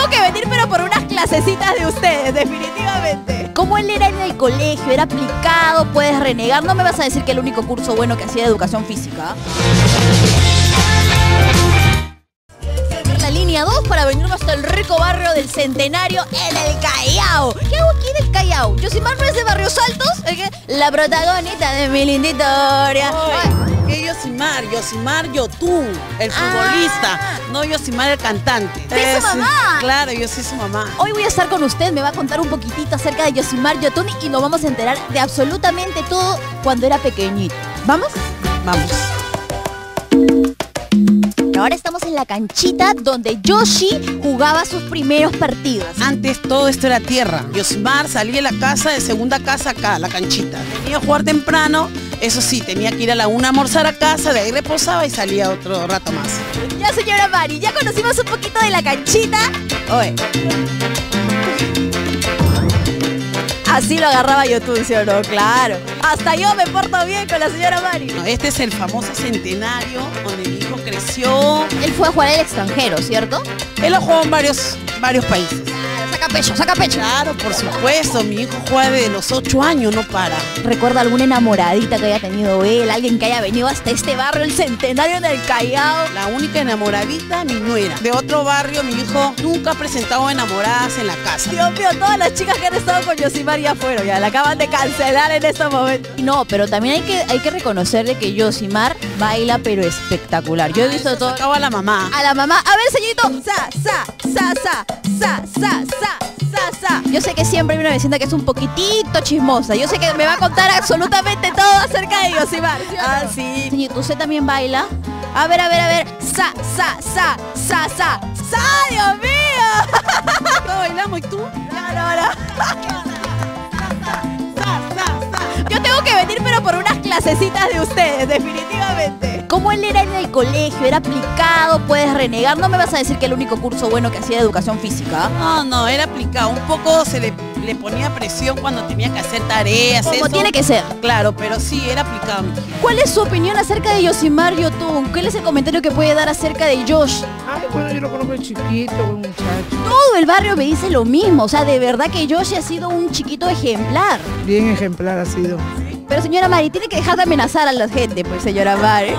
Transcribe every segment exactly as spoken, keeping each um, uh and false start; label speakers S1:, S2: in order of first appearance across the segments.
S1: tengo que venir, pero por unas clasecitas de ustedes, definitivamente. Como él era en el colegio, era aplicado, puedes renegar. No me vas a decir que el único curso bueno que hacía de educación física. La línea dos para venirnos hasta el rico barrio del Centenario en el Callao. ¿Qué hago aquí del Callao? Yosimar no es de Barrios Altos, ¿es que? La protagonista de mi linda historia.
S2: ¿Qué Yosimar? Yosimar Yotún, el futbolista,
S1: ah.
S2: no Yosimar el cantante.
S1: ¿Es su mamá?
S2: Claro, yo soy su mamá.
S1: Hoy voy a estar con usted, me va a contar un poquitito acerca de Yosimar Yotún y nos vamos a enterar de absolutamente todo cuando era pequeñito. ¿Vamos?
S2: Vamos.
S1: Ahora estamos en la canchita donde Yoshi jugaba sus primeros partidos.
S2: Antes todo esto era tierra. Yosimar salía de la casa, de segunda casa acá, la canchita. Venía a jugar temprano, eso sí, tenía que ir a la una a almorzar a casa, de ahí reposaba y salía otro rato más.
S1: Ya, señora Mari, ya conocimos un poquito de la canchita. Oye. Así lo agarraba Yotún, ¿sí o no? Claro. Hasta yo me porto bien con la señora Mari.
S2: No, este es el famoso Centenario, donde mi hijo creció.
S1: Él fue a jugar al extranjero, ¿cierto?
S2: Él ha jugado en varios, varios países.
S1: Saca pecho, saca pecho.
S2: Claro, por supuesto. Mi hijo juega desde los ocho años, no para.
S1: ¿Recuerda alguna enamoradita que haya tenido él? Alguien que haya venido hasta este barrio, el Centenario en el Callao.
S2: La única enamoradita, mi nuera. De otro barrio, mi hijo nunca ha presentado enamoradas en la casa.
S1: Dios mío, todas las chicas que han estado con Yosimar ya fueron, ya la acaban de cancelar en estos momentos. No, pero también hay que, hay que reconocerle que Yosimar baila, pero espectacular. Yo he visto todo.
S2: Acaba a la mamá.
S1: A la mamá. A ver, señorito. Sa, sa, sa, sa, sa, sa, sa. Sa, sa. Yo sé que siempre hay una vecina que es un poquitito chismosa. Yo sé que me va a contar absolutamente todo acerca de Yosimar. ¿Sí o no?
S2: Ah, sí.
S1: Señorito, ¿usted también baila? A ver, a ver, a ver. Sa, sa, sa, sa, sa. ¡Sa, Dios mío!
S2: ¿No bailamos y tú?
S1: No, no, no. Yo tengo que venir, pero por unas clasecitas de ustedes, definitivamente. Como él era en el colegio, era aplicado, puedes renegar. No me vas a decir que el único curso bueno que hacía de educación física.
S2: No, no, era aplicado. Un poco se le, le ponía presión cuando tenía que hacer tareas.
S1: Como
S2: eso.
S1: tiene que ser.
S2: Claro, pero sí, era aplicado.
S1: ¿Cuál es su opinión acerca de Yosimar Yotún? ¿Cuál es el comentario que puede dar acerca de Yoshi?
S3: Ay, bueno, yo lo conozco de chiquito, un muchacho.
S1: Todo el barrio me dice lo mismo. O sea, de verdad que Yoshi ha sido un chiquito ejemplar.
S3: Bien ejemplar ha sido.
S1: Pero señora Mari, tiene que dejar de amenazar a la gente, pues señora Mari.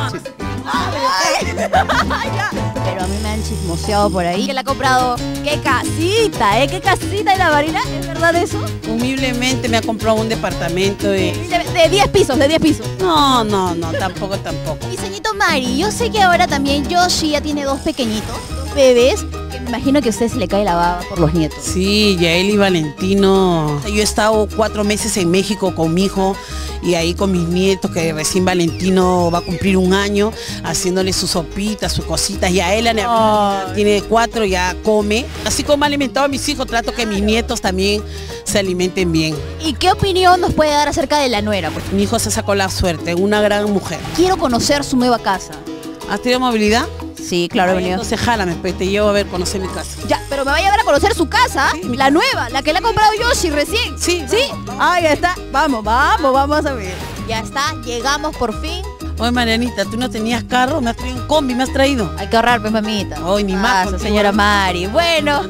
S1: Ay. Pero a mí me han chismoseado por ahí. Que le ha comprado. ¡Qué casita, eh! ¡Qué casita de la Marina! ¿Es verdad eso?
S2: Humildemente me ha comprado un departamento de...
S1: De diez pisos, de diez pisos.
S2: No, no, no, tampoco, tampoco.
S1: Y señorito Mari, yo sé que ahora también Yoshi ya tiene dos pequeñitos, dos bebés, que me imagino que a usted se le cae la baba por los nietos.
S2: Sí, Yael y Valentino. Yo he estado cuatro meses en México con mi hijo y ahí con mis nietos, que recién Valentino va a cumplir un año, haciéndole sus sopitas, sus cositas. Y a él oh. tiene cuatro, ya come. Así como he alimentado a mis hijos, trato que mis nietos también se alimenten bien.
S1: ¿Y qué opinión nos puede dar acerca de la nuera? Pues?
S2: Mi hijo se sacó la suerte, una gran mujer.
S1: Quiero conocer su nueva casa.
S2: ¿Has tenido movilidad?
S1: Sí, claro, he venido.
S2: Entonces jálame, pues te llevo a ver, conocer mi casa.
S1: Ya, pero me va a llevar a conocer su casa, sí, la nueva, la que le ha comprado Yoshi recién.
S2: Sí.
S1: ¿Sí? Ahí está. Vamos, vamos, vamos a ver. Ya está, llegamos por fin.
S2: Oye, Marianita, tú no tenías carro, me has traído un combi, me has traído.
S1: Hay que ahorrar, pues, mamita.
S2: Hoy ni más.
S1: Paso, señora Mari. Bueno,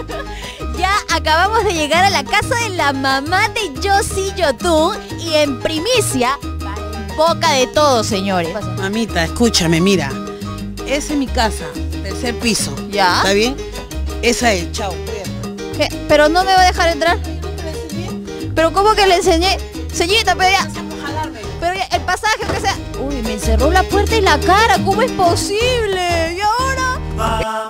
S1: ya acabamos de llegar a la casa de la mamá de Yoshi Yotún y en primicia, en boca de todos, señores.
S2: Mamita, escúchame, mira. Esa es mi casa, tercer piso.
S1: ¿Ya?
S2: ¿Está bien? Esa es, chao.
S1: ¿Qué? ¿Pero no me va a dejar entrar? ¿Pero cómo que le enseñé? Señorita, pero ya... Pero ya, el pasaje, aunque sea... Uy, me cerró la puerta en la cara, ¿cómo es posible? ¿Y ahora?